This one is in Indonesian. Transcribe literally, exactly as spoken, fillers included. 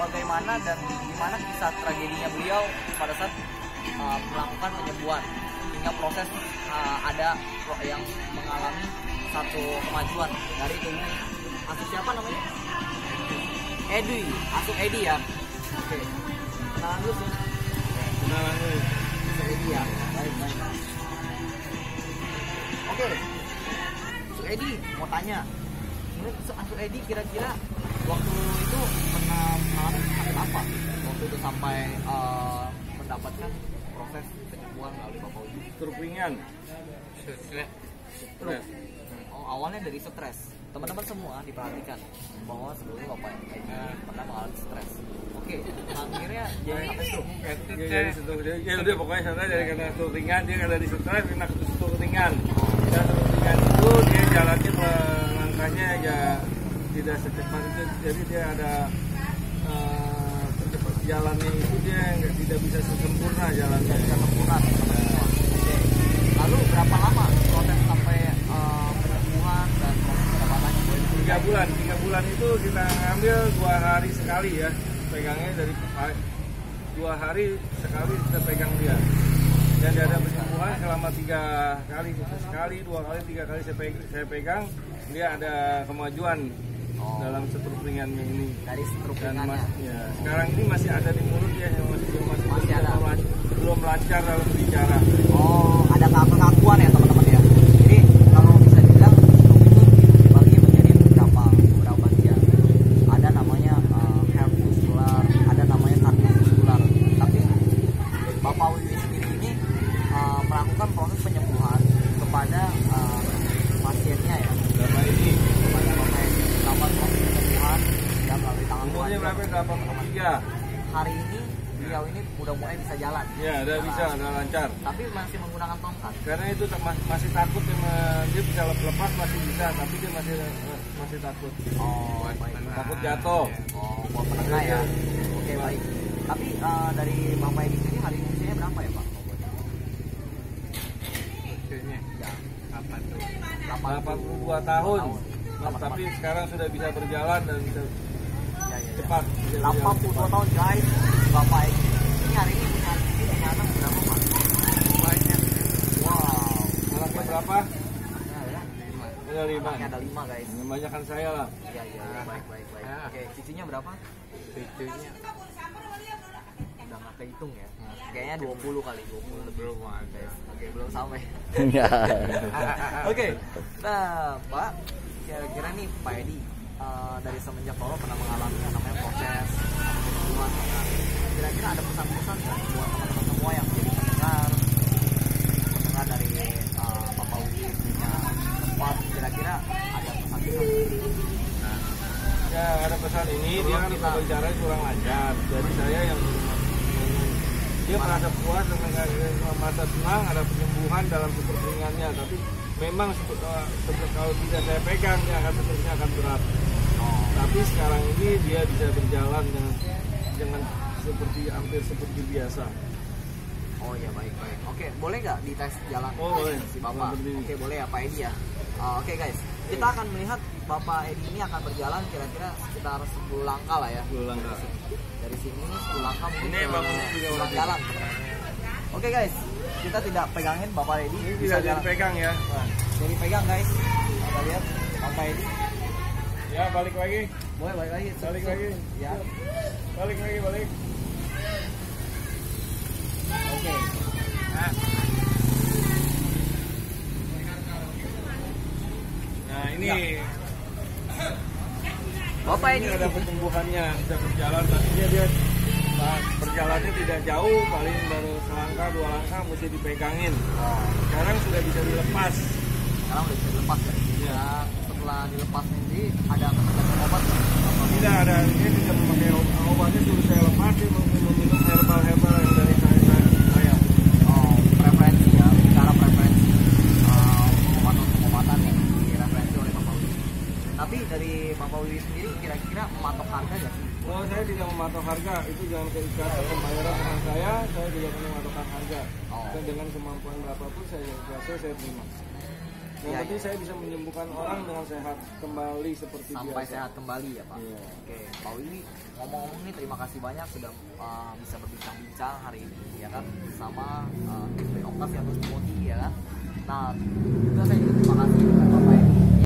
bagaimana dan gimana kisah tragedinya beliau pada saat uh, melakukan penyembuhan hingga proses uh, ada yang mengalami satu kemajuan dari ini. Asuh siapa namanya? Edi, Asuh Edi ya. Oke. Kenalan dulu sih. Kenalan dulu. Asuh Edi ya. Baik, baik. Oke. Asuh Edi mau tanya. Menurut Asuh Edi kira-kira waktu itu pernah mengalami sakit apa? Waktu itu sampai uh, mendapatkan proses penyembuhan melalui Bapak Udi. Stroke ringan. Stroke. Stroke. Oh, awalnya dari stres. Teman-teman semua diperhatikan bahwa sebelumnya Bapak Edi pernah mengalami stres. Oke, akhirnya jadi apa itu? Dia jadi stroke dia. Ya udah pokoknya sana dari karena stroke ringan dia kan dari stres kena stroke ringan. Dan stroke ringan itu dia jalannya langkahnya ya tidak secepat itu. Jadi dia ada uh, jalannya itu dia nggak tidak bisa sempurna jalannya. Tidak sempurna. Oke. Lalu berapa lama proses sampai uh, penyembuhan dan proses pendapatannya? Tiga bulan. Tiga bulan itu kita ambil dua hari sekali ya. Pegangnya dari dua hari sekali kita pegang dia. Dan dia ada penyembuhan selama tiga kali, sekali, dua kali, tiga kali saya pegang, saya pegang dia ada kemajuan. Oh. Dalam stroke ringannya ini dari stroke dan ringannya. Mas, ya, sekarang ini masih ada di mulut ya, yang masih belum masih, masih ada. Belum, belum lancar dalam bicara. Oh, ada keakuan ya teman-teman ya. Jadi kalau bisa dibilang stroke itu dibagi menjadi beberapa beberapa bagian. Ada namanya uh, heart vascular, ada namanya cardiovascular. Tapi Bapak Wiwi sendiri ini uh, melakukan proses penyembuhan kepada uh, pasiennya ya. Bapak ini Kepada Bapak ini melakukan proses penyembuhan dan melalui tangan Tuhan. umurnya berapa? delapan puluh tiga. Hari ini beliau ini udah mulai bisa jalan. Ya, udah bisa, udah lancar. Tapi masih menggunakan tongkat. Karena itu mas, masih takut dia bisa lepas masih bisa, tapi dia masih masih takut. Oh, baik. Takut jatuh. Oh, buat penengah ya. Oke, baik. Tapi uh, dari Bapak Edi sendiri hari ini usianya berapa ya, Pak? Usianya Ya, delapan puluh dua tahun. Mas, tapi sekarang sudah bisa berjalan dan bisa ya, ya, ya. cepat. delapan puluh dua tahun guys, Bapak Edi. Ini hari ini hari ini punya anak berapa, Pak? Banyak. Wow. Anaknya berapa? Anaknya ada lima. Ada lima. Anaknya ada lima guys. Kebanyakan saya lah. Iya, iya, ya. Baik, baik, baik. Ya. Oke, cucunya berapa? Cucunya Udah nggak kehitung ya? Kayaknya dua puluh kali, dua puluh lebih. belum ada. Oke, belum sampai. Oke, nah Pak, kira-kira nih Pak Edi uh, dari semenjak Bapak pernah mengalami yang namanya proses penyembuhan, kira-kira ada pesan-pesan nggak buat teman-teman semua yang jadi pendengar, pendengar dari uh, Bapak Wiwi punya tempat, kira-kira ada pesan-pesan? Nah, ya ada pesan ini dia kan kita bicara kurang lancar. Jadi saya yang dia merasa puas dengan merasa senang ada penyembuhan dalam kepentingannya, tapi memang seperti kalau tidak saya pegang dia akan seterusnya akan berat. Oh. Tapi sekarang ini dia bisa berjalan dengan dengan seperti hampir seperti biasa. Oh ya, baik baik. Oke, boleh nggak dites jalan? Oh boleh. Si Bapak. Oke, boleh ya Pak Edi ya. Uh, Oke guys, kita akan melihat Bapak Edi ini akan berjalan kira-kira sekitar sepuluh langkah lah ya. sepuluh langkah. Dari sini sepuluh langkah mungkin Ini Bang juga udah jalan. Oke guys, kita tidak pegangin Bapak Edi. Ini Bisa tidak dipegang ya. Nah, jadi pegang guys. Kita lihat Bapak Edi. Ya balik lagi. Boleh balik lagi. Balik lagi. Ya. Balik lagi balik. Oke. Nah. Nah ini Ya. Bapak ini Edi ada penyembuhannya, bisa berjalan, tadinya dia nah, berjalannya tidak jauh, paling baru selangkah dua langkah mesti dipegangin. Oh. Sekarang sudah bisa dilepas. Sekarang udah bisa dilepas ya. Ya. Nah, setelah dilepas ini ada ketentuan obat nggak? Tidak ada, dia tidak memakai obatnya, suruh saya lepas, dia meminum herbal-herbal yang dari saya. saya. Oh, preferensi ya, cara preferensi uh, pengobatan-pengobatan yang direferensi oleh Bapak Wiwi. Tapi dari Bapak Wiwi sendiri kira-kira mematok harga nggak sih? Oh, saya tidak mematok harga, itu jangan keikat pembayaran dengan saya, saya tidak pernah mematokkan harga. Oh. Dan dengan kemampuan berapapun saya ikhlas, saya terima. Yang Ya, penting ya. saya bisa menyembuhkan orang dengan sehat kembali seperti Sampai biasa. sehat kembali ya Pak. Iya. Oke, Pak Willy ngomong-ngomong nih terima kasih banyak sudah uh, bisa berbincang-bincang hari ini ya kan sama uh, tim Oktas yang terus Timothy ya kan. Nah, juga saya juga